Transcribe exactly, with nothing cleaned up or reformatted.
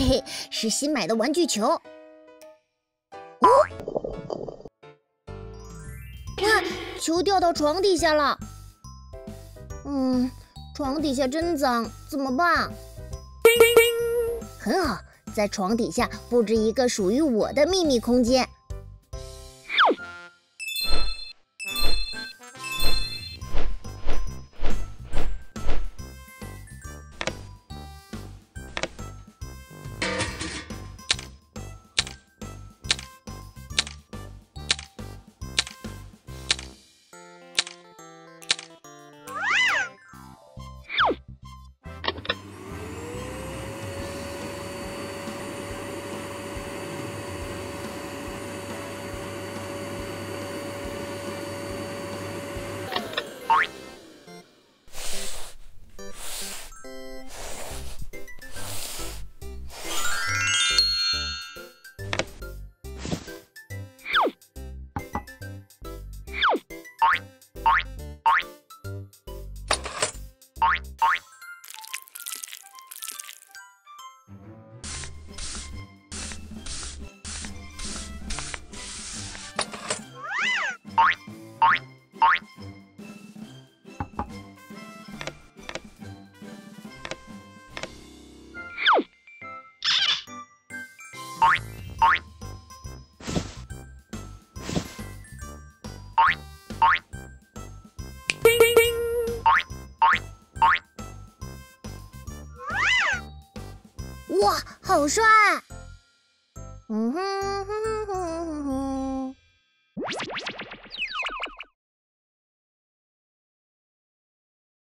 嘿嘿，是新买的玩具球。哦，看，球掉到床底下了。嗯，床底下真脏，怎么办？很好，在床底下布置一个属于我的秘密空间。哇，好帅！嗯哼哼哼哼